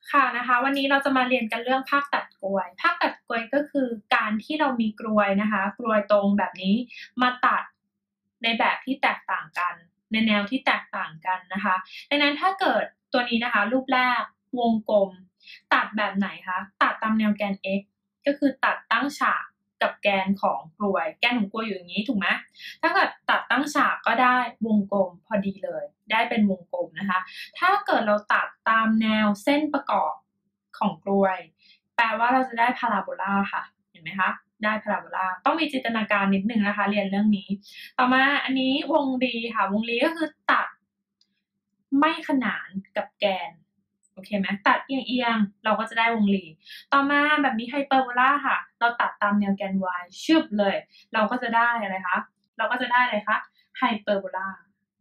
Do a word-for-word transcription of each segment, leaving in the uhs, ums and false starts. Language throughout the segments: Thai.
ค่ะนะคะวันนี้เราจะมาเรียนกันเรื่องภาคตัดกรวยภาคตัดกรวยก็คือการที่เรามีกรวยนะคะกรวยตรงแบบนี้มาตัดในแบบที่แตกต่างกันในแนวที่แตกต่างกันนะคะดังนั้นถ้าเกิดตัวนี้นะคะรูปแรกวงกลมตัดแบบไหนคะตัดตามแนวแกน x ก็คือตัดตั้งฉากกับแกนของกรวยแกนของกรวยอยู่อย่างนี้ถูกไหมถ้าเกิดตัดตั้งฉากก็ได้วงกลมพอดีเลยได้เป็นวงกลมนะคะถ้าเกิดเราตัดตามแนวเส้นประกอบของกรวยแปลว่าเราจะได้พาราโบลาค่ะเห็นไหมคะได้พาราโบลาต้องมีจินตนาการนิดนึงนะคะเรียนเรื่องนี้ต่อมาอันนี้วงรีค่ะวงรีก็คือตัดไม่ขนานกับแกนโอเคไหมตัดเอียงๆเราก็จะได้วงรีต่อมาแบบนี้ไฮเปอร์โบลาค่ะเราตัดตามแนวแกน y ชึบเลยเราก็จะได้อะไรคะเราก็จะได้อะไรคะไฮเปอร์โบลา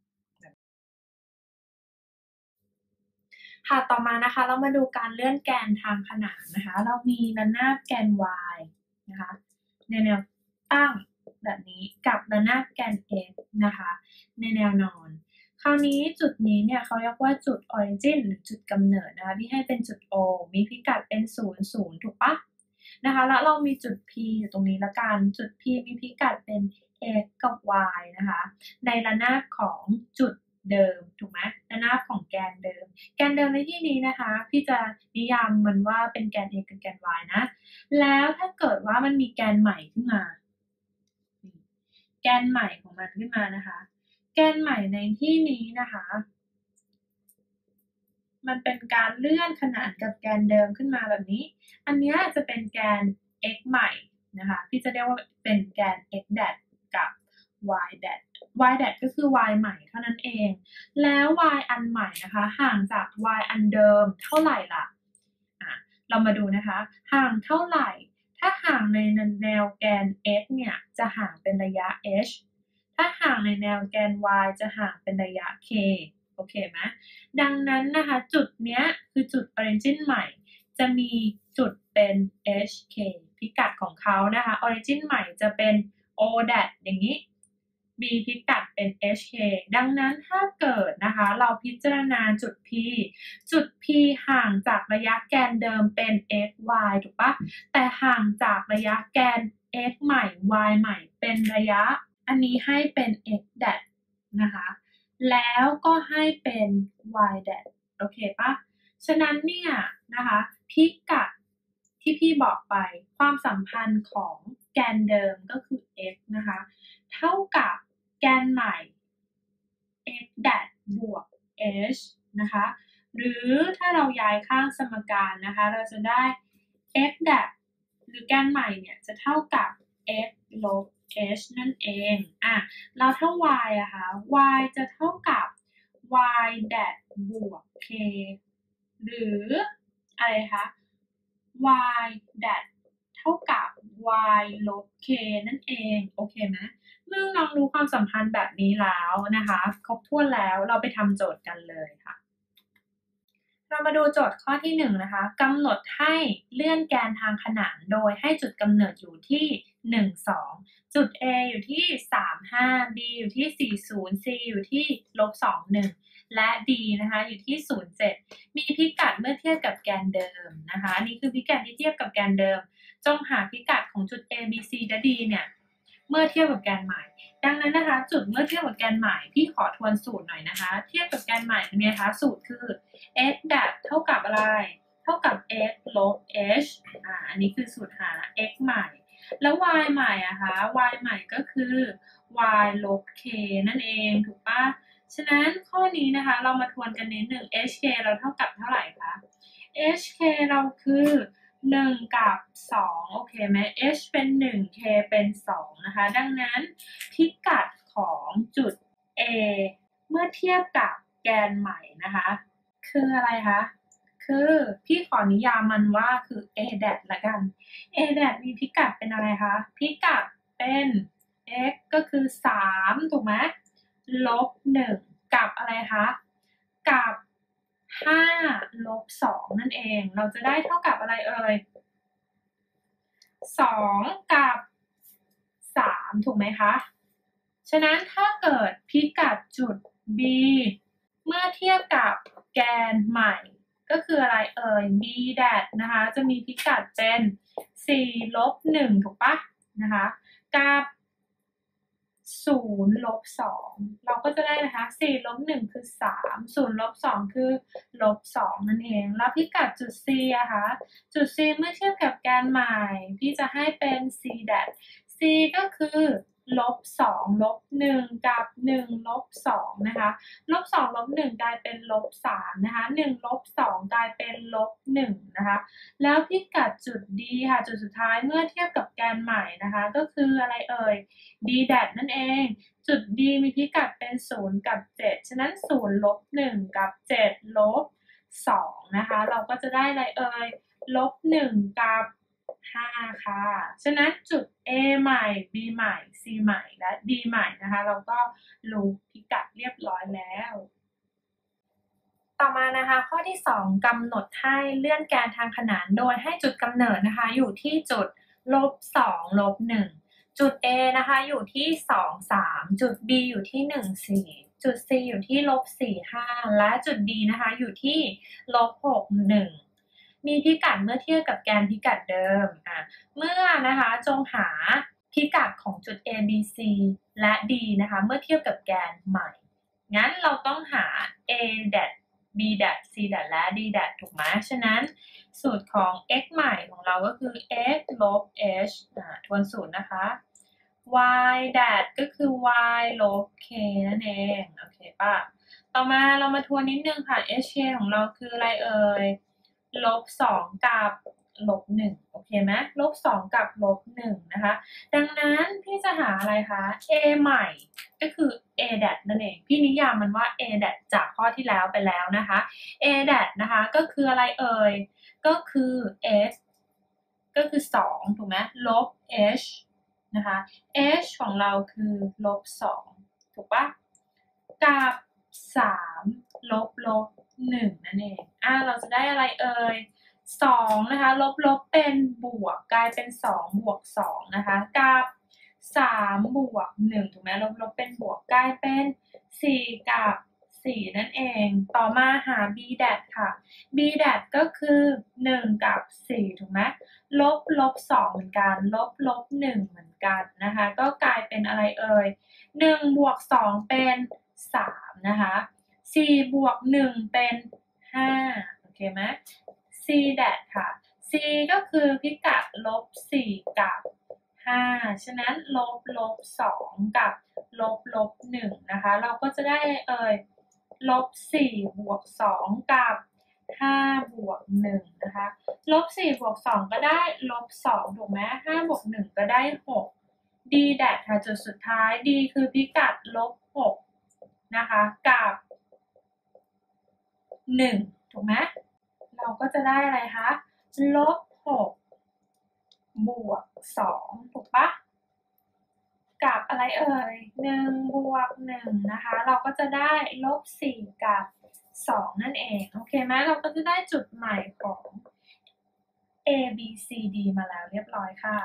ค่ะต่อมานะคะเรามาดูการเลื่อนแกนทางขนานนะคะเรามีระนาบแกน y นะคะในแนวตั้งแบบนี้กับระนาบแกน x นะคะในแนวนอนคราวนี้จุดนี้เนี่ยเขาเรียกว่าจุด origin หรือจุดกำเนิดนะคะที่ให้เป็นจุด O มีพิกัดเป็นศูนย์ ศูนย์ถูกปะนะคะแล้วเรามีจุด P อยู่ตรงนี้ละกันจุด P มีพิกัดเป็น x กับ y นะคะในระนาบของจุดเดิมถูกไหมระนาบของแกนเดิมแกนเดิมในที่นี้นะคะพี่จะนิยามมันว่าเป็นแกน x กับแกน y นะแล้วถ้าเกิดว่ามันมีแกนใหม่ขึ้นมาแกนใหม่ของมันขึ้นมานะคะแกนใหม่ในที่นี้นะคะมันเป็นการเลื่อนขนานกับแกนเดิมขึ้นมาแบบนี้อันนี้จะเป็นแกน x ใหม่นะคะพี่จะเรียกว่าเป็นแกน x แดดกับ y แดด y แดดก็คือ y ใหม่เท่านั้นเองแล้ว y อันใหม่นะคะห่างจาก y อันเดิมเท่าไหร่ล่ะอ่ะเรามาดูนะคะห่างเท่าไหร่ถ้าห่างในแนวแกน x เนี่ยจะห่างเป็นระยะ h ถ้าห่างในแนวแกน y จะห่างเป็นระยะ k โอเคไหมดังนั้นนะคะจุดเนี้ยคือจุด origin ใหม่จะมีจุดเป็น hk พิกัดของเขานะคะ origin ใหม่จะเป็น o แดดอย่างนี้มีพิกัดเป็น hk ดังนั้นถ้าเกิดนะคะเราพิจารณาจุด p จุด p ห่างจากระยะแกนเดิมเป็น x y ถูกปะแต่ห่างจากระยะแกน x ใหม่ y ใหม่เป็นระยะอันนี้ให้เป็น x แดดนะคะแล้วก็ให้เป็น y แดดโอเคปะฉะนั้นเนี่ยนะคะพิกัดที่พี่บอกไปความสัมพันธ์ของแกนเดิมก็คือ x นะคะเท่ากับแกนใหม่ x แดดบวก h นะคะหรือถ้าเราย้ายข้างสมการนะคะเราจะได้ x แดดหรือแกนใหม่เนี่ยจะเท่ากับ x ลบ h นั่นเองอ่ะแล้วถ้า y อะคะ y จะเท่ากับ y แดดบวก k หรืออะไรคะ y แดดเท่ากับ y ลบ k นั่นเองโอเคไหมเมื่อน้องรู้ความสัมพันธ์แบบนี้แล้วนะคะครบถ้วนแล้วเราไปทำโจทย์กันเลยค่ะเรามาดูโจทย์ข้อที่หนึ่งนะคะกำหนดให้เลื่อนแกนทางขนานโดยให้จุดกำเนิดอยู่ที่หนึ่ง สองจุด A อยู่ที่สาม ห้า B อยู่ที่สี่สิบ C อยู่ที่ลบสอง หนึ่งและ D นะคะอยู่ที่ศูนย์ เจ็ดมีพิกัดเมื่อเทียบกับแกนเดิมนะคะนี่คือพิกัดที่เทียบกับแกนเดิมจงหาพิกัดของจุด A B C และ D เนี่ยเมื่อเทียบกับแกนใหม่ดังนั้นนะคะจุดเมื่อเทียบกับแกนใหม่พี่ขอทวนสูตรหน่อยนะคะเทียบกับแกนใหม่เป็นไงคะสูตรคือ x แบบเท่ากับอะไรเท่ากับ x ลบ h อ่าอันนี้คือสูตรหา x ใหม่แล้ว y ใหม่อะคะ y ใหม่ก็คือ y ลบ k นั่นเองถูกปะฉะนั้นข้อนี้นะคะเรามาทวนกันนิดหนึ่ง hk เราเท่ากับเท่าไหร่คะ hk เราคือหนึ่งกับสองโอเคไหม h เป็นหนึ่ง k เป็นสองนะคะดังนั้นพิกัดของจุด a เมื่อเทียบกับแกนใหม่นะคะคืออะไรคะคือพี่ขอนิยามมันว่าคือ a แดดละกัน a แดดมีพิกัดเป็นอะไรคะพิกัดเป็น x ก็คือสามถูกไหมลบหนึ่งกับอะไรคะกับห้าลบสองนั่นเองเราจะได้เท่ากับอะไรเอ่ยสองกับสามถูกไหมคะฉะนั้นถ้าเกิดพิกัดจุด B เมื่อเทียบกับแกนใหม่ก็คืออะไรเอ่ย b dat นะคะจะมีพิกัดเป็นสี่ลบหนึ่งถูกปะนะคะกับศูนย์ลบสองเราก็จะได้นะคะสี่ลบหนึ่งคือสามศูนย์ลบสองคือลบสองนั่นเองแล้วพิกัดจุด c อะคะจุด c เมื่อเทียบกับแกนใหม่พี่จะให้เป็น c dat c ก็คือลบสองลบหนึ่งกับหนึ่งลบสองนะคะลบสองลบหนึ่งกลายเป็นลบสามนะคะหนึ่งลบสองกลายเป็นลบหนึ่งนะคะแล้วพิกัดจุด d ค่ะจุดสุดท้ายเมื่อเทียบกับแกนใหม่นะคะก็คืออะไรเอ่ย d dat นั่นเองจุด d มีพิกัดเป็นศูนย์กับเจ็ดฉะนั้นศูนย์ลบหนึ่งกับเจ็ดลบสองนะคะเราก็จะได้อะไรเอ่ยลบหนึ่งกับห้าค่ะฉะนั้นจุด a ใหม่ b ใหม่ c ใหม่และ d ใหม่นะคะเราก็รู้พิกัดเรียบร้อยแล้วต่อมานะคะข้อที่สองกำหนดให้เลื่อนแกนทางขนานโดยให้จุดกำเนิดนะคะอยู่ที่จุดลบสองลบหนึ่งจุด A นะคะอยู่ที่สอง สามจุด B อยู่ที่หนึ่ง สี่จุด C อยู่ที่ลบสี่ ห้าและจุด D นะคะอยู่ที่ลบหก หนึ่งมีพิกัดเมื่อเทียบกับแกนพิกัดเดิมอ่ะเมื่อนะคะจงหาพิกัดของจุด A B C และ D นะคะเมื่อเทียบกับแกนใหม่งั้นเราต้องหา A dat b dat c dat และ d dat ถูกไหมฉะนั้นสูตรของ x ใหม่ของเราก็คือ x ลบ h อ่าทวนสูตรนะคะ y dat ก็คือ y ลบ k นั่นเองโอเคป่ะต่อมาเรามาทวนนิดนึงค่ะ hk ของเราคืออะไรเอ่ยลบสองกับลบหนึ่งโอเคไหมลบสองกับลบหนึ่งนะคะดังนั้นพี่จะหาอะไรคะ a ใหม่ก็คือ a dat นั่นเองพี่นิยามมันว่า a dat จากข้อที่แล้วไปแล้วนะคะ a dat นะคะก็คืออะไรเอ่ยก็คือ s ก็คือสองถูกไหมลบ h นะคะ h ของเราคือลบสองถูกปะกับสามลบลบหนึ่งนั่นเองอ่ะเราจะได้อะไรเอ่ยสองนะคะลบลบเป็นบวกกลายเป็นสองบวกสองนะคะกับสามบวกหนึ่งถูกไหมลบลบเป็นบวกกลายเป็นสี่กับสี่นั่นเองต่อมาหา b dat ค่ะ b dat ก็คือหนึ่งกับสี่ถูกไหมลบลบสองเหมือนกันลบลบหนึ่งเหมือนกันนะคะก็กลายเป็นอะไรเอ่ยหนึ่งบวกสองเป็นสามนะคะสี่บวกหนึ่งเป็นห้าโอเคไหม c dat ค่ะ c ก็คือพิกัดลบสี่กับห้าฉะนั้นลบลบสองกับลบลบหนึ่งนะคะเราก็จะได้เอ่ยลบสี่บวกสองกับห้าบวกหนึ่งนะคะลบสี่บวกสองก็ได้ลบสองถูกไหมห้าบวกหนึ่งก็ได้หก d dat ค่ะจุดสุดท้าย d คือพิกัดลบหกนะคะกับหนึ่งถูกไหมเราก็จะได้อะไรคะลบหกบวกสองถูกปะกับอะไรเอ่ยหนึ่งบวกหนึ่งนะคะเราก็จะได้ลบสี่กับสองนั่นเองโอเคไหมเราก็จะได้จุดใหม่ของ a b c d มาแล้วเรียบร้อยค่ะ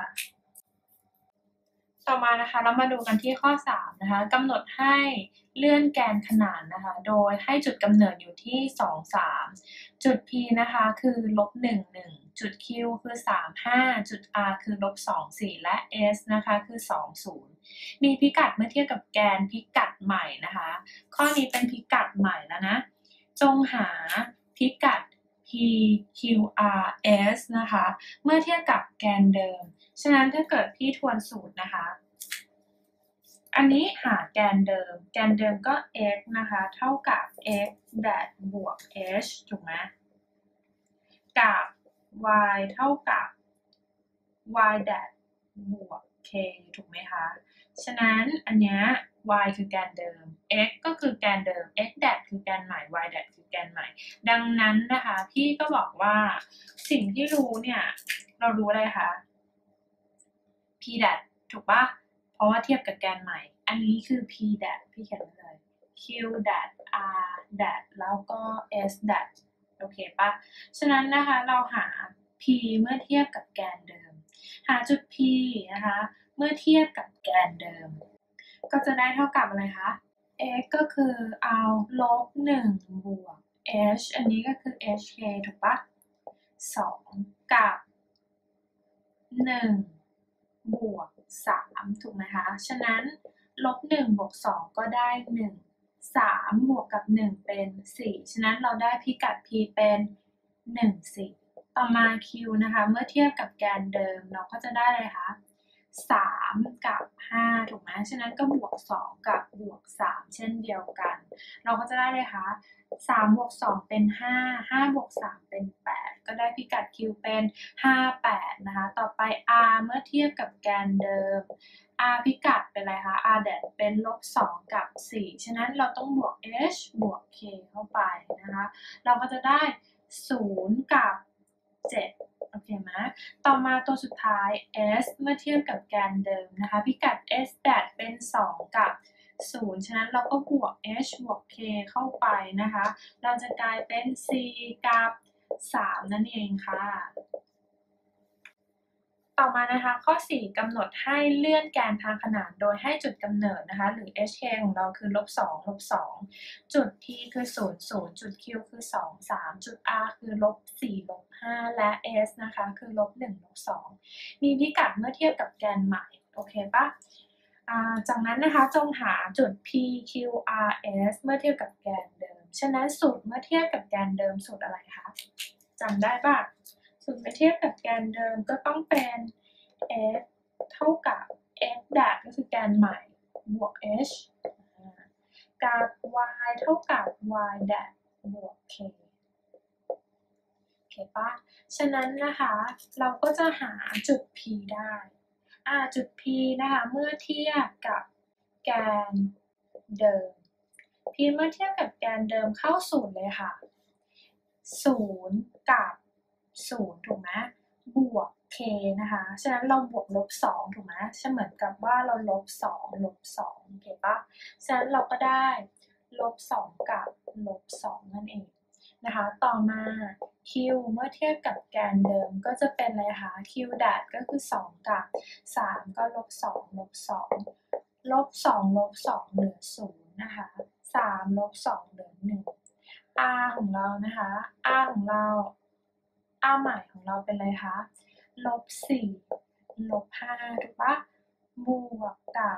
ต่อมานะคะเรามาดูกันที่ข้อสามนะคะกำหนดให้เลื่อนแกนขนานนะคะโดยให้จุดกำเนิดอยู่ที่สอง สามจุด p นะคะคือลบหนึ่ง หนึ่งจุด q คือสาม ห้าจุด r คือลบสอง สี่และ s นะคะคือสอง ศูนย์มีพิกัดเมื่อเทียบกับแกนพิกัดใหม่นะคะข้อนี้เป็นพิกัดใหม่แล้วนะจงหาพิกัด p q r s นะคะเมื่อเทียบกับแกนเดิมฉะนั้นถ้าเกิดพี่ทวนสูตรนะคะอันนี้หาแกนเดิมแกนเดิมก็ x นะคะเท่ากับ x dat บวก h ถูกไหมกับ y เท่ากับ y dat บวก k ถูกไหมคะฉะนั้นอันเนี้ย y คือแกนเดิม x ก็คือแกนเดิม x dat คือแกนใหม่ y dat คือแกนใหม่ดังนั้นนะคะพี่ก็บอกว่าสิ่งที่รู้เนี่ยเรารู้อะไรคะ p dat ถูกปะเพราะว่าเทียบกับแกนใหม่อันนี้คือ p dat พี่เขียนไว้เลย q dat r dat แล้วก็ s dat โอเคปะฉะนั้นนะคะเราหา p เมื่อเทียบกับแกนเดิมหาจุด p นะคะเมื่อเทียบกับแกนเดิมก็จะได้เท่ากับอะไรคะ x ก็คือเอาลบหนึ่งบวก h อันนี้ก็คือ hk ถูกปะสองกับหนึ่งบวกสามถูกไหมคะฉะนั้นลบหนึ่งบวกสองก็ได้หนึ่ง สามบวกกับหนึ่งเป็นสี่ฉะนั้นเราได้พิกัด p เป็นหนึ่ง สี่ต่อมา q นะคะเมื่อเทียบกับแกนเดิมเราก็จะได้อะไรคะสามกับห้าถูกไหมฉะนั้นก็บวกสองกับบวกสามเช่นเดียวกันเราก็จะได้เลยคะสามบวกสองเป็นห้า ห้าบวกสามเป็นแปดก็ได้พิกัด q เป็นห้า แปดนะคะต่อไป r เมื่อเทียบกับแกนเดิม r พิกัดเป็นอะไรคะ r แดดเป็นลบสองกับสี่ฉะนั้นเราต้องบวก h บวก k เข้าไปนะคะเราก็จะได้ศูนย์กับเจ็ดโอเคไหมต่อมาตัวสุดท้าย s เมื่อเทียบกับแกนเดิมนะคะพิกัด s แดดเป็นสองกับศูนย์ฉะนั้นเราก็บวก h บวก k เข้าไปนะคะเราจะกลายเป็นสี่กับสามนั่นเองค่ะต่อมานะคะข้อสี่กำหนดให้เลื่อนแกนทางขนานโดยให้จุดกำเนิดนะคะหรือ hk ของเราคือลบสองลบสองจุด t คือศูนย์ ศูนย์จุด q คือสอง สามจุด r คือลบสี่ลบห้าและ s นะคะคือลบหนึ่งลบสองมีพิกัดเมื่อเทียบกับแกนใหม่โอเคปะจากนั้นนะคะจงหาจุด p q r s เมื่อเทียบกับแกนเดิมฉะนั้นสูตรเมื่อเทียบกับแกนเดิมสูตรอะไรคะจำได้ปะสูตรเมื่อเทียบกับแกนเดิมก็ต้องเป็น f เท่ากับ x แดดก็คือแกนใหม่บวก h กับ y เท่ากับ y แดดบวก k โอเคปะฉะนั้นนะคะเราก็จะหาจุด p ได้อ่าจุด p นะคะเมื่อเทียบกับแกนเดิม p เมื่อเทียบกับแกนเดิมเข้าศูนย์เลยค่ะศูนย์กับศูนย์ถูกไหมบวก k นะคะฉะนั้นเราบวกลบสองถูกไหมจะเหมือนกับว่าเราลบสองลบสองโอเคปะฉะนั้นเราก็ได้ลบสองกับลบสองนั่นเองนะคะต่อมา q เมื่อเทียบกับแกนเดิมก็จะเป็นอะไรคะ q แดดก็คือสองกับสามก็ลบสองลบสองลบสองลบสองเหลือศูนย์นะคะสามลบสองเหลือหนึ่ง r ของเรานะคะ r ของเรา r ใหม่ของเราเป็นอะไรคะลบสี่ลบห้าถูกปะบวกกับ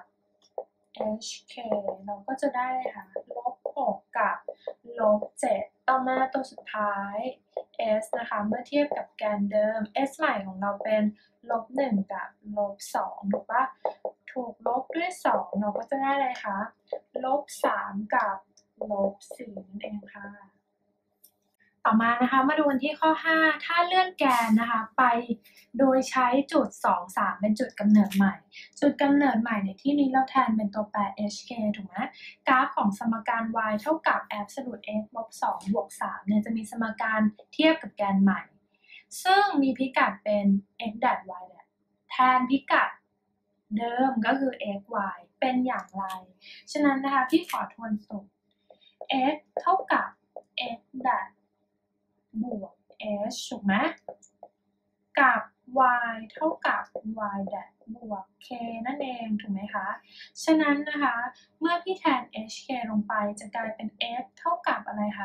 hk เราก็จะได้เลยค่ะลบหกกับลบเจ็ดต่อมาตัวสุดท้าย s นะคะเมื่อเทียบกับแกนเดิม s ใหม่ของเราเป็นลบหนึ่งกับลบสองถูกปะถูกลบด้วยสองเราก็จะได้เลยค่ะลบสามกับลบสี่นั่นเองค่ะต่อมานะคะมาดูกันที่ข้อห้าถ้าเลื่อนแกนนะคะไปโดยใช้จุดสอง สามเป็นจุดกำเนิดใหม่จุดกำเนิดใหม่ในที่นี้เราแทนเป็นตัวแปร hk ถูกไหมกราฟของสมการ y เท่ากับ absolute x ลบสองบวกสามเนี่ยจะมีสมการเทียบกับแกนใหม่ซึ่งมีพิกัดเป็น x แดด y แดดแทนพิกัดเดิมก็คือ x y เป็นอย่างไรฉะนั้นนะคะพี่ขอทวนสูตร x เท่ากับ x แดดบวก h ถูกไหมกับ y เท่ากับ y แดดบวก k นั่นเองถูกไหมคะฉะนั้นนะคะเมื่อพี่แทน hk ลงไปจะกลายเป็น x เท่ากับอะไรคะ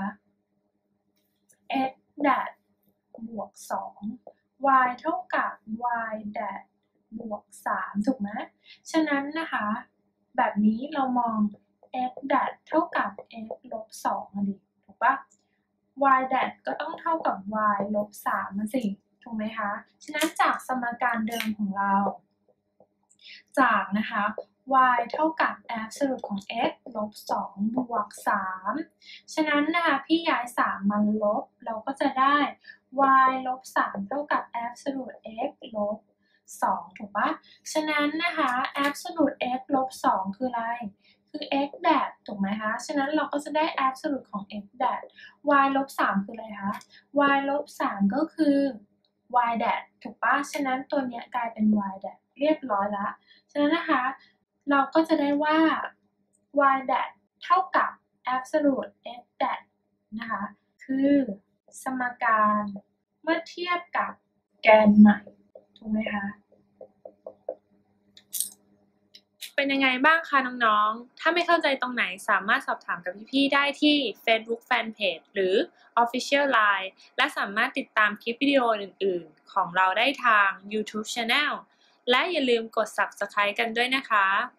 x แดดบวกสอง y เท่ากับ y แดดบวกสามถูกไหมฉะนั้นนะคะแบบนี้เรามอง x แดดเท่ากับ x ลบสองอันนี้ถูกปะy แดดก็ต้องเท่ากับ y ลบสามสิถูกไหมคะฉะนั้นจากสมการเดิมของเราจากนะคะ y เท่ากับ absolute ของ x ลบสองบวกสามฉะนั้นนะคะพี่ย้ายสามมาลบเราก็จะได้ y ลบสามเท่ากับ absolute x ลบสองถูกปะฉะนั้นนะคะ absolute x ลบสองคืออะไรคือ x แดดถูกไหมคะฉะนั้นเราก็จะได้ absolute ของ x แดด y ลบสามคืออะไรคะ y ลบสามก็คือ y แดดถูกปะฉะนั้นตัวนี้กลายเป็น y แดดเรียบร้อยแล้วฉะนั้นนะคะเราก็จะได้ว่า y แดดเท่ากับ absolute x แดดนะคะคือสมการเมื่อเทียบกับแกนใหม่ถูกไหมคะเป็นยังไงบ้างคะน้องๆ ถ้าไม่เข้าใจตรงไหนสามารถสอบถามกับพี่ๆได้ที่ Facebook Fanpage หรือ Official ไลน์ และสามารถติดตามคลิปวิดีโออื่นๆของเราได้ทาง YouTube Channel และอย่าลืมกด Subscribe กันด้วยนะคะ